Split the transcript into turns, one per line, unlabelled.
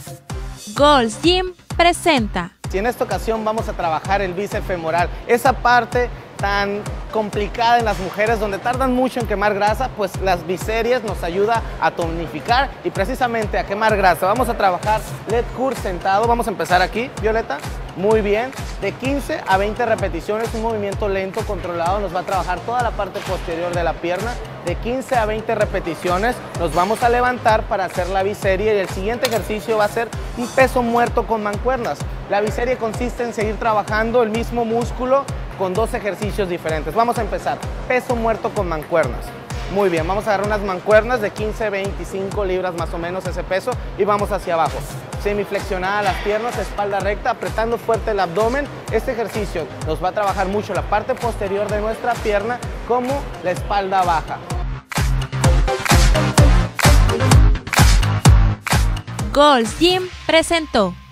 Gold's Gym presenta.
Y en esta ocasión vamos a trabajar el bíceps femoral, esa parte tan complicada en las mujeres donde tardan mucho en quemar grasa, pues las biseries nos ayuda a tonificar y precisamente a quemar grasa. Vamos a trabajar leg curl sentado, vamos a empezar aquí, Violeta, muy bien, de 15 a 20 repeticiones, un movimiento lento, controlado, nos va a trabajar toda la parte posterior de la pierna. De 15 a 20 repeticiones nos vamos a levantar para hacer la biserie y el siguiente ejercicio va a ser un peso muerto con mancuernas. La biserie consiste en seguir trabajando el mismo músculo con dos ejercicios diferentes. Vamos a empezar, peso muerto con mancuernas. Muy bien, vamos a agarrar unas mancuernas de 15 a 25 libras más o menos ese peso y vamos hacia abajo. Semiflexionada las piernas, espalda recta, apretando fuerte el abdomen. Este ejercicio nos va a trabajar mucho la parte posterior de nuestra pierna como la espalda baja.
Gold's Gym presentó.